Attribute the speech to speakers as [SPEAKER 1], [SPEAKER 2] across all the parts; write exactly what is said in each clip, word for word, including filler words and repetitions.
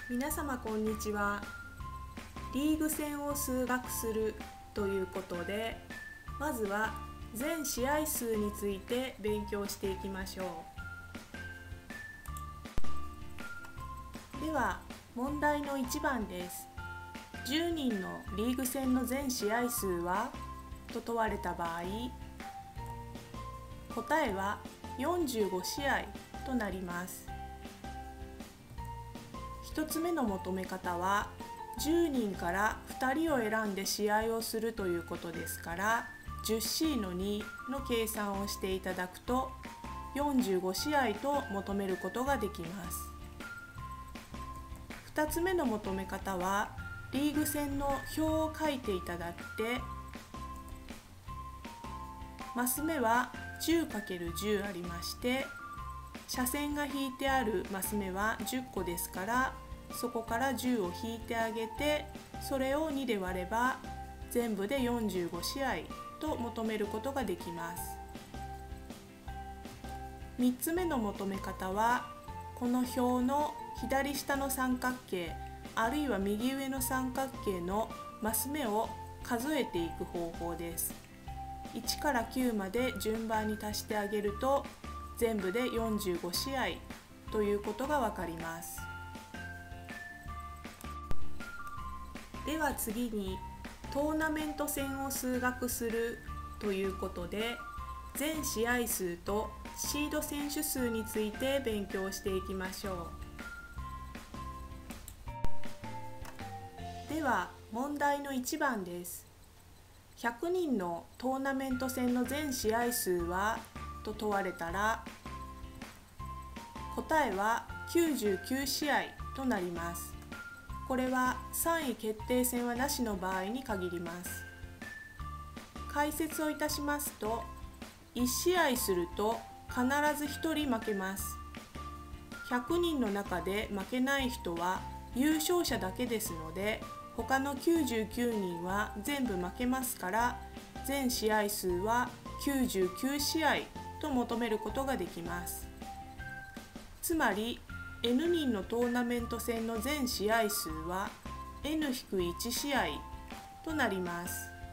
[SPEAKER 1] 皆様こんにちは。リーグ戦を数学するということで、まずは全試合数について勉強していきましょう。では問題のいちばんです。じゅうにんのリーグ戦の全試合数はと問われた場合、答えはよんじゅうごしあいとなります。ひとつめの求め方はじゅうにんからふたりを選んで試合をするということですから じゅうシーのに の計算をしていただくとよんじゅうごしあいと求めることができます。ふたつめの求め方はリーグ戦の表を書いていただいて、マス目は じゅうかけるじゅう ありまして、斜線が引いてあるマス目はじゅっこですから、そこからじゅうを引いてあげて、それをにで割れば全部でよんじゅうごしあいと求めることができます。みっつめの求め方はこの表の左下の三角形あるいは右上の三角形のマス目を数えていく方法です。いちからきゅうまで順番に足してあげると全部でよんじゅうごしあいということがわかります。では次にトーナメント戦を数学するということで、全試合数とシード選手数について勉強していきましょう。では問題のいちばんです。ひゃくにんのトーナメント戦の全試合数はと問われたら、答えはきゅうじゅうきゅうしあいとなります。これはさんい決定戦はなしの場合に限ります。解説をいたしますと、いち試合すると必ずひとり負けます。ひゃくにんの中で負けない人は優勝者だけですので、他のきゅうじゅうきゅうにんは全部負けますから、全試合数はきゅうじゅうきゅうしあいと求めることができます。つまり エヌ 人のトーナメント戦の全試合数は エヌいち 試合となります。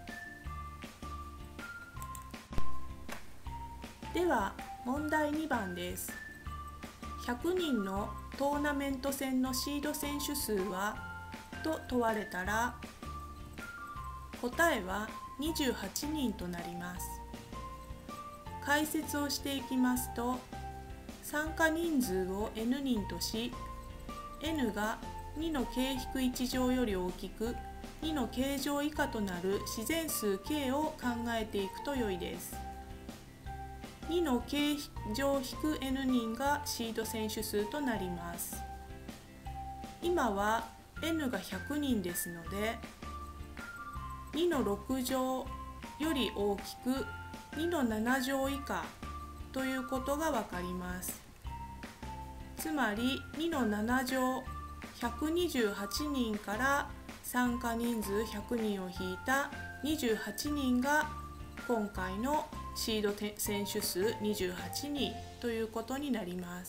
[SPEAKER 1] では問題にばんです。ひゃくにんのトーナメント戦のシード選手数はと問われたら、答えはにじゅうはちにんとなります。解説をしていきますと、参加人数を エヌ 人とし、N がにの係いち乗より大きくにの係乗以下となる自然数 K を考えていくと良いです。にの係乗引く N 人がシード選手数となります。今は N がひゃくにんですので、にのろく乗より大きくにのなな乗以下ということがわかります。つまりにのなな乗ひゃくにじゅうはちにんから参加人数ひゃくにんを引いたにじゅうはちにんが今回のシード選手数にじゅうはちにんということになります。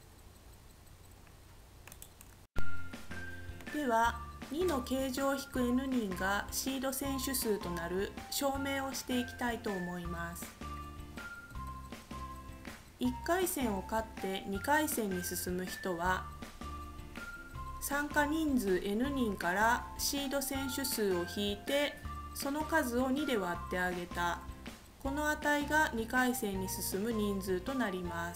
[SPEAKER 1] ではにの係乗引く N 人がシード選手数となる証明をしていきたいと思います。いっかい戦を勝ってにかい戦に進む人は、参加人数 N 人からシード選手数を引いて、その数をにで割ってあげたこの値がにかい戦に進む人数となります。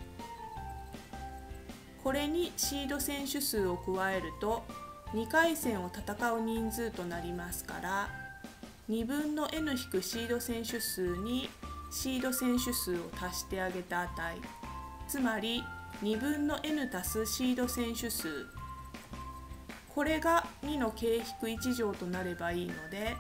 [SPEAKER 1] これにシード選手数を加えるとにかい戦を戦う人数となりますから、にぶんの N 引くシード選手数にシード選手数を足してあげた値、つまりにぶんの N 足すシード選手数、これがにの係いち乗となればいいので、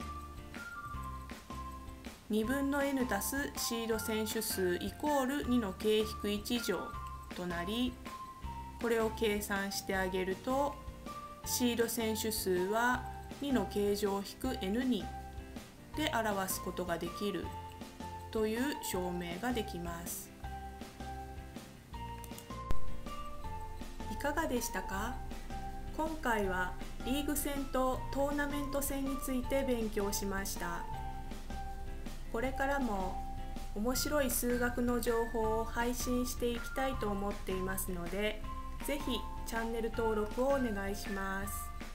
[SPEAKER 1] にぶんの N 足すシード選手数イコールにの係いち乗となり、これを計算してあげるとシード選手数はにの係乗引く N 人で表すことができるという証明ができます。いかがでしたか？今回はリーグ戦とトーナメント戦について勉強しました。これからも面白い数学の情報を配信していきたいと思っていますので、ぜひチャンネル登録をお願いします。